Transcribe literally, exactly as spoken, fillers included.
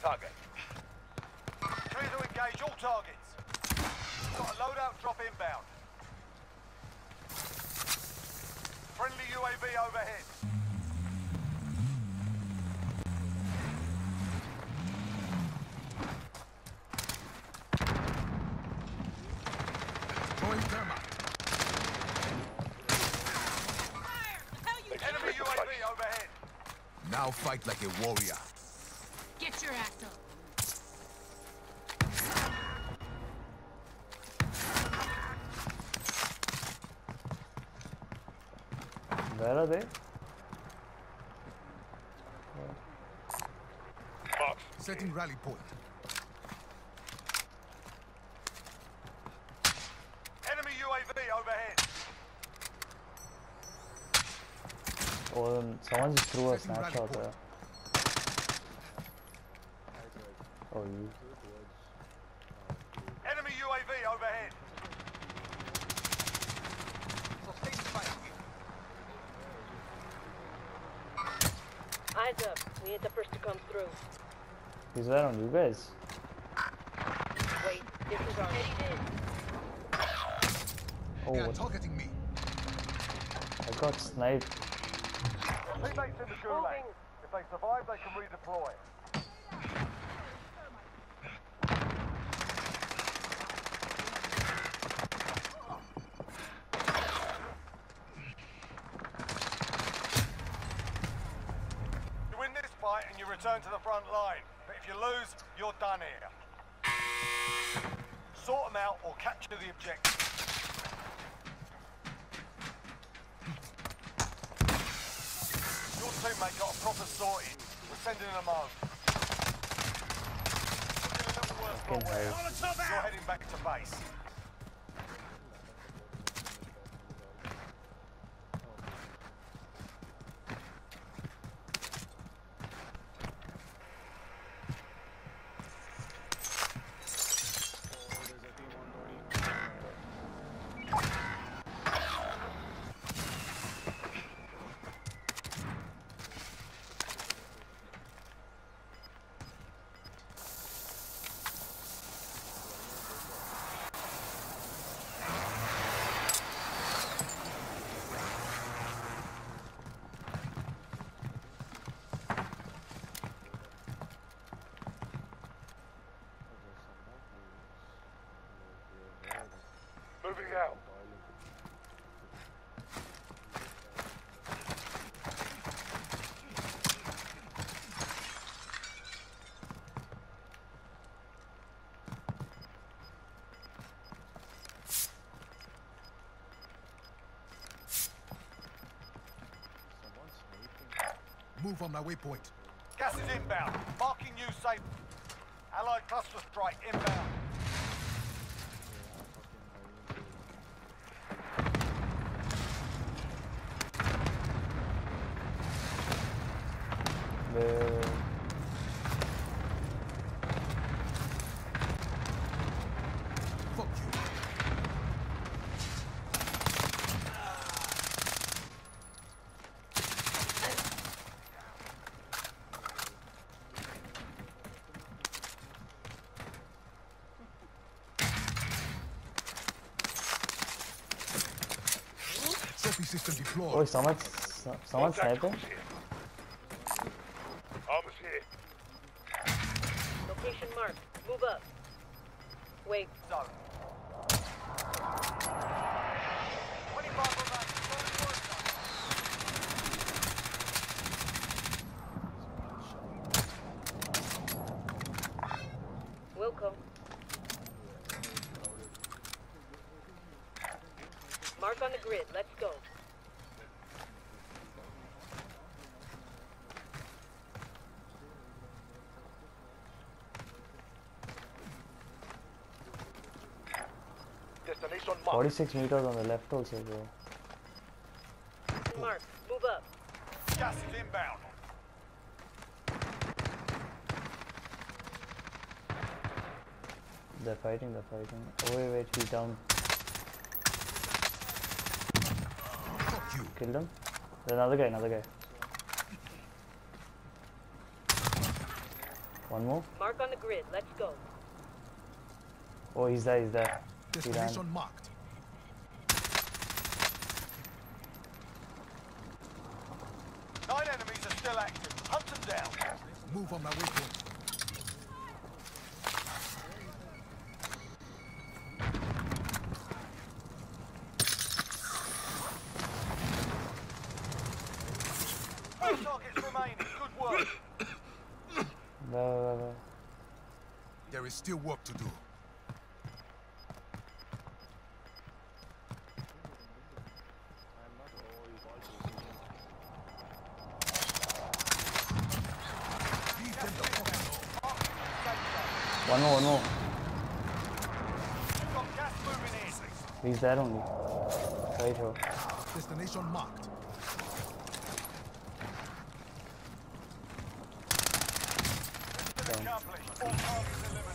target. Clear to engage all targets. Got a loadout drop inbound. Friendly U A V overhead. Enemy U A V overhead. Now fight like a warrior. Get your ass up. Where are they? Box. Setting rally point. Enemy U A V overhead. Oh, someone just threw a snapshot there. Oh, you. Enemy U A V overhead. Eyes up. We need the first to come through. He's right on you guys. Wait, this is our heading Oh, They are what? targeting me. I got sniped. Teammates in the gulag. If they survive, they can redeploy. You win this fight and you return to the front line. But if you lose, you're done here. Sort them out or capture the objective. Your teammate got a proper sorting. We're sending them home. Looking a little worse for wear. You're heading back to base. Moving out. Move on my waypoint. Gas is inbound. Marking you safe. Allied cluster strike inbound. The Fuck you. Trophy system deployed. oh, someone, someone sniping. Armor's here. Location marked. Move up. Wait. Zone. twenty-five Wilco. Mark on the grid. Let's go. Destination marked. forty-six meters on the left also, bro. Mark. Move up. Gas is inbound. They're fighting, they're fighting. Oh, wait, wait, he's down. Fuck you. Killed him. There's another guy, another guy. One more. Mark on the grid. Let's go. Oh, he's there, he's there. He ran. Destination marked. Nine enemies are still active. Hunt them down. Move on my waypoint. Four targets remaining. Good work. There, there, there. There is still work to do. Leave them the fuck alone. One more, one more. You've got gas moving in. He's there only. Right here. Destination marked. Accomplished. All targets eliminated.